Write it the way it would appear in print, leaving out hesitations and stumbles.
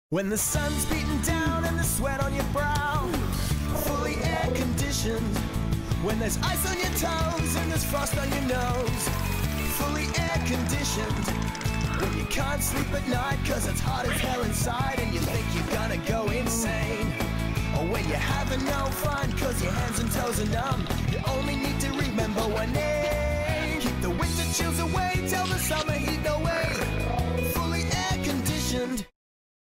When the sun's beating down and the sweat on your brow, fully air conditioned. When there's ice on your toes and there's frost on your nose, fully air conditioned. When you can't sleep at night cause it's hot as hell inside and you think you're gonna go insane. Or when you're having no fun cause your hands and toes are numb, you only need to remember when